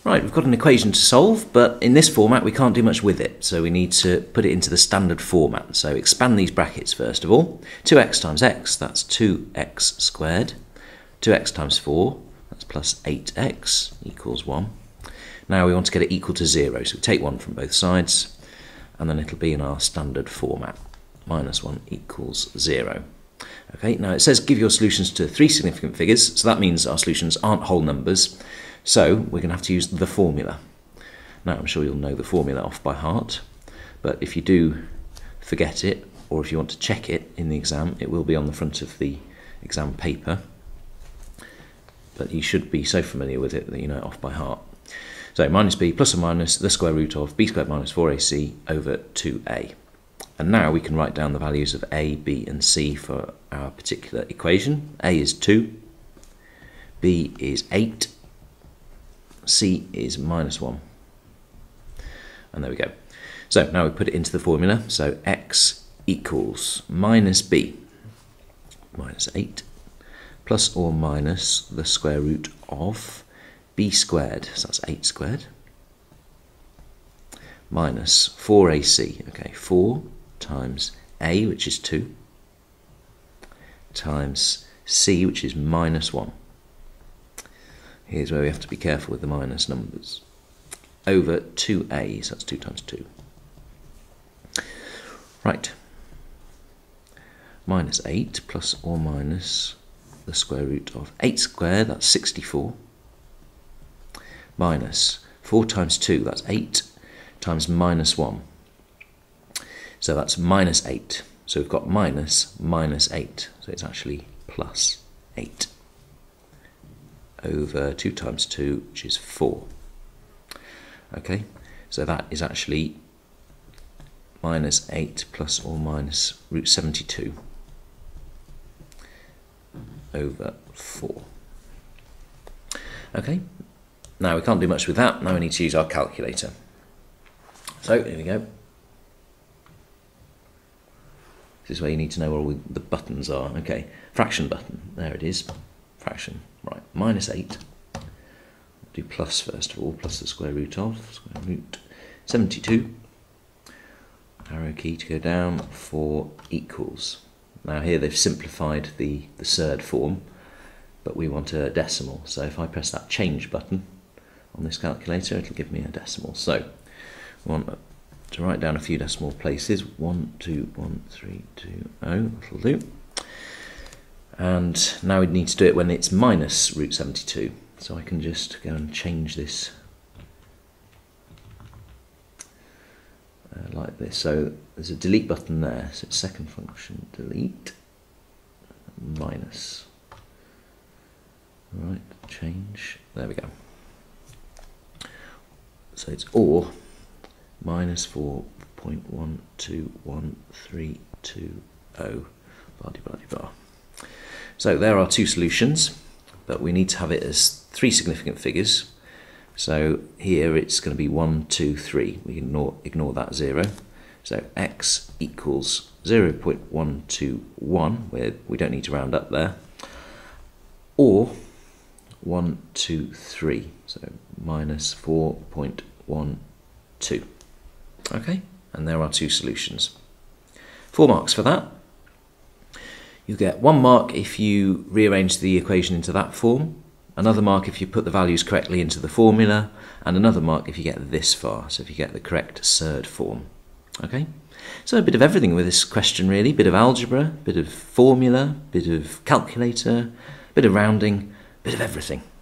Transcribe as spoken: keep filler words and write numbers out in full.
Right, we've got an equation to solve, but in this format we can't do much with it, so we need to put it into the standard format. So expand these brackets first of all. two x times x, that's two x squared. two x times four, that's plus eight x equals one. Now we want to get it equal to zero, so we take one from both sides, and then it'll be in our standard format. Minus one equals zero. Okay, now it says give your solutions to three significant figures, so that means our solutions aren't whole numbers. So we're going to have to use the formula. Now I'm sure you'll know the formula off by heart, but if you do forget it, or if you want to check it in the exam, it will be on the front of the exam paper. But you should be so familiar with it that you know it off by heart. So minus b plus or minus the square root of b squared minus four a c over two a. And now we can write down the values of a, b and c for our particular equation. A is two, b is eight, c is minus one. And there we go. So now we put it into the formula. So x equals minus b, minus eight, plus or minus the square root of b squared, so that's eight squared, minus four a c. Okay, four times a, which is two, times c, which is minus one. Here's where we have to be careful with the minus numbers. Over two a, so that's two times two. Right. Minus eight plus or minus the square root of eight squared, that's sixty-four. Minus four times two, that's eight, times minus one. So that's minus eight. So we've got minus minus eight. So it's actually plus eight. Over two times two, which is four. Okay, so that is actually minus eight plus or minus root seventy-two over four. Okay, now we can't do much with that. Now we need to use our calculator. So here we go. This is where you need to know where all the buttons are. Okay, fraction button, there it is. Fraction, right, minus eight. Do plus first of all, plus the square root of, square root seventy-two. Arrow key to go down, four equals. Now here they've simplified the, the third form, but we want a decimal. So if I press that change button on this calculator, it'll give me a decimal. So we want to write down a few decimal places. One, two, one, three, two, oh, that'll do. And now we need to do it when it's minus root seventy-two. So I can just go and change this uh, like this. So there's a delete button there. So it's second function, delete, minus. Right, change. There we go. So it's or minus four point one two one three two zero. Blah, blah, blah. So there are two solutions, but we need to have it as three significant figures. So here it's going to be one, two, three. We ignore, ignore that zero. So x equals zero point one two one, where we don't need to round up there, or one, two, three. So minus four point one two. Okay, and there are two solutions. Four marks for that. You get one mark if you rearrange the equation into that form, another mark if you put the values correctly into the formula, and another mark if you get this far, so if you get the correct third form. Okay, so a bit of everything with this question really, bit of algebra, bit of formula, bit of calculator, bit of rounding, bit of everything.